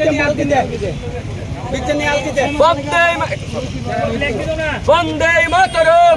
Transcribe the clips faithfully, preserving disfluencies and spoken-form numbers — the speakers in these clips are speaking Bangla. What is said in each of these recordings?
বন্দে মাতরম।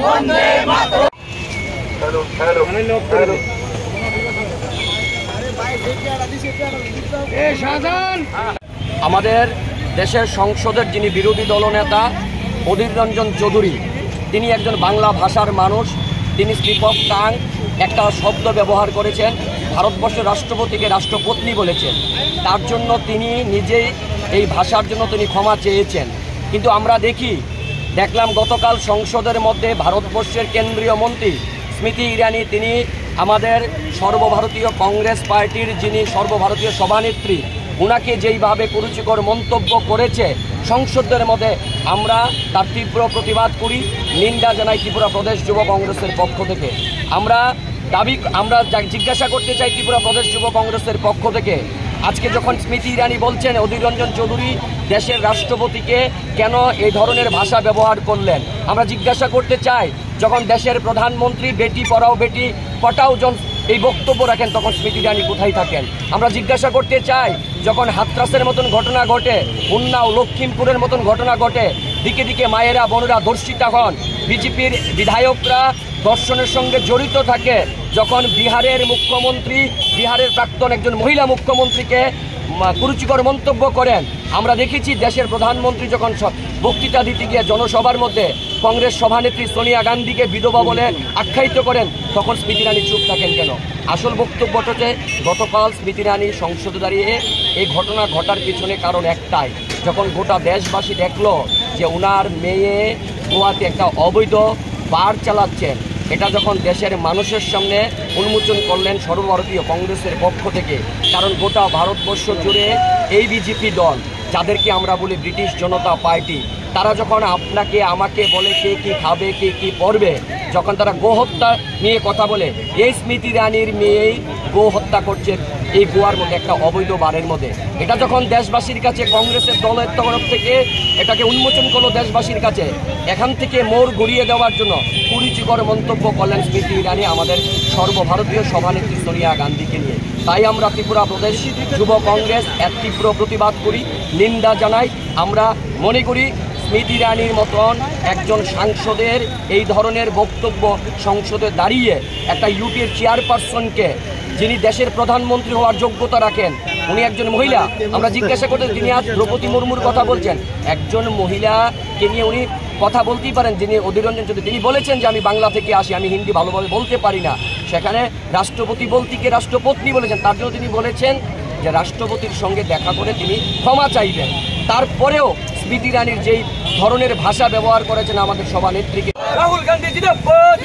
আমাদের দেশের সংসদের যিনি বিরোধী দলনেতা অধীর রঞ্জন চৌধুরী, তিনি একজন বাংলা ভাষার মানুষ। তিনি স্লিপ অফ টাং একটা শব্দ ব্যবহার করেছেন, ভারতবর্ষের রাষ্ট্রপতিকে রাষ্ট্রপত্নী বলেছেন। তার জন্য তিনি নিজেই এই ভাষার জন্য তিনি ক্ষমা চেয়েছেন। কিন্তু আমরা দেখি দেখলাম গতকাল সংসদের মধ্যে ভারতবর্ষের কেন্দ্রীয় মন্ত্রী স্মৃতি ইরানি, তিনি আমাদের সর্বভারতীয় কংগ্রেস পার্টির যিনি সর্বভারতীয় সভানেত্রী, উনাকে যেইভাবে কুরুচিকর মন্তব্য করেছে সংসদের মধ্যে, আমরা তার তীব্র প্রতিবাদ করি, নিন্দা জানাই ত্রিপুরা প্রদেশ যুব কংগ্রেসের পক্ষ থেকে। আমরা দাবি আমরা জিজ্ঞাসা করতে চাই ত্রিপুরা প্রদেশ যুব কংগ্রেসের পক্ষ থেকে, আজকে যখন স্মৃতি ইরানি বলছেন অধীর রঞ্জন চৌধুরী দেশের রাষ্ট্রপতিকে কেন এই ধরনের ভাষা ব্যবহার করলেন, আমরা জিজ্ঞাসা করতে চাই যখন দেশের প্রধানমন্ত্রী বেটি পড়াও বেটি পটাও জন এই বক্তব্য রাখেন তখন স্মৃতি ইরানি কোথায় থাকেন। আমরা জিজ্ঞাসা করতে চাই যখন হাতরাসের মতন ঘটনা ঘটে, উন্নাও লক্ষ্মীমপুরের মতন ঘটনা ঘটে, দিকে দিকে মায়েরা বোনেরা ধর্ষিতা হন, বিজেপির বিধায়করা ধর্ষণের সঙ্গে জড়িত থাকে, যখন বিহারের মুখ্যমন্ত্রী বিহারের প্রাক্তন একজন মহিলা মুখ্যমন্ত্রীকে কুরুচিকর মন্তব্য করেন, আমরা দেখেছি দেশের প্রধানমন্ত্রী যখন বক্তৃতা দিতে গিয়ে জনসভার মধ্যে কংগ্রেস সভানেত্রী সোনিয়া গান্ধীকে বিধবা বলে আখ্যায়িত করেন, তখন স্মৃতি ইরানি চুপ থাকেন কেন? আসল বক্তব্যটা হচ্ছে গতকাল স্মৃতি ইরানি সংসদে দাঁড়িয়ে এই ঘটনা ঘটার পিছনে কারণ একটাই, যখন গোটা দেশবাসী দেখলো যে উনার মেয়ে গোয়াতে একটা অবৈধ বার চালাচ্ছেন, এটা যখন দেশের মানুষের সামনে উন্মোচন করলেন সর্বভারতীয় কংগ্রেসের পক্ষ থেকে। কারণ গোটা ভারতবর্ষ জুড়ে এই বিজেপি দল, যাদেরকে আমরা বলি ব্রিটিশ জনতা পার্টি, তারা যখন আপনাকে আমাকে বলে কে কি খাবে কে কি পড়বে, যখন তারা গোহত্যা নিয়ে কথা বলে, এই স্মৃতি ইরানির মেয়েই গো হত্যা করছে এই গোয়ার মধ্যে একটা অবৈধ বারের মধ্যে। এটা যখন দেশবাসীর কাছে কংগ্রেসের দলের তরফ থেকে এটাকে উন্মোচন করলো দেশবাসীর কাছে, এখান থেকে মোড় ঘুরিয়ে দেওয়ার জন্য কুরুচিকর মন্তব্য করলেন স্মৃতি ইরানি আমাদের সর্বভারতীয় সভানেত্রী সোনিয়া গান্ধীকে নিয়ে। তাই আমরা ত্রিপুরা প্রদেশ যুব কংগ্রেস এর তীব্র প্রতিবাদ করি, নিন্দা জানাই। আমরা মনে করি স্মৃতি ইরানির মতন একজন সাংসদের এই ধরনের বক্তব্য সংসদে দাঁড়িয়ে একটা ইউপির চেয়ারপারসনকে, যিনি দেশের প্রধানমন্ত্রী হওয়ার যোগ্যতা রাখেন, উনি একজন মহিলা, আমরা জিজ্ঞাসা করতে তিনি আজ দ্রৌপদী মুর্মুর কথা বলছেন, একজন মহিলাকে নিয়ে উনি কথা বলতেই পারেন, যিনি অধীর রঞ্জন চৌধুরী, তিনি বলেছেন যে আমি বাংলা থেকে আসি, আমি হিন্দি ভালোভাবে বলতে পারি না। সেখানে রাষ্ট্রপতি বলতিকে রাষ্ট্রপত্নী বলেছেন, তার জন্য তিনি বলেছেন যে রাষ্ট্রপতির সঙ্গে দেখা করে তিনি ক্ষমা চাইবেন। তারপরেও স্মৃতি ইরানির যেই ধরনের ভাষা ব্যবহার করেছেন আমাদের সভানেত্রীকে, রাহুল গান্ধী জিন্দাবাদ,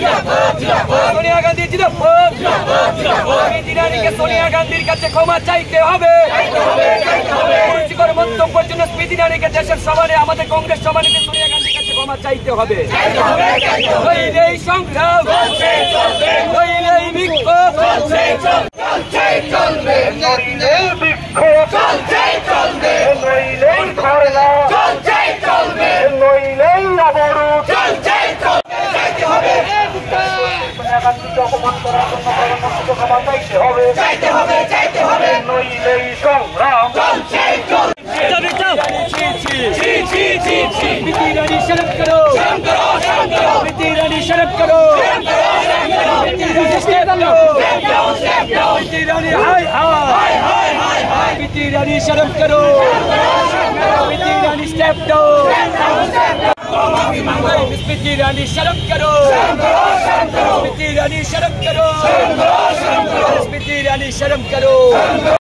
সোনিয়া গান্ধী জিন্দাবাদ, স্মৃতি ইরানিকে সোনিয়া গান্ধীর কাছে ক্ষমা চাইতে হবে। কুরুচিকর মন্তব্যের জন্য স্মৃতি ইরানিকে দেশের সভানে আমাদের কংগ্রেস সভানেত্রী সোনিয়া গান্ধীর কাছে ক্ষমা চাইতে হবে। নইলে এই সংগ্রাম, নইলে এই বিক্ষোভ চলবে, চলবে, নইলে বিক্ষোভ চলবে, চলবে, নইলে ধর্ণা চলবে, চলবে, নইলে অবরোধ চলবে, চলবে, চাইতে হবে। সোনিয়া গান্ধীকে অপমান করার জন্য প্রধানমন্ত্রীকে ক্ষমা চাইতে হবে, চাইতে হবে, চাইতে হবে, নইলে সংগ্রাম চলছে, চলবে। স্মৃতি ইরানি শরম করো, শরম করো, শরম করো, স্মৃতি ইরানি শরম করো, শরম করো, শরম করো, Smriti Irani step down, step down, step down, Smriti Irani হাই হাই হাই হাই হাই, স্মৃতি ইরানি শরম করো, শরম করো, শরম করো, Smriti Irani step down, step down, step down, Smriti Irani শরম করো, শরম করো, শরম করো, স্মৃতি ইরানি শরম করো, শরম করো, শরম করো, স্মৃতি ইরানি শরম করো।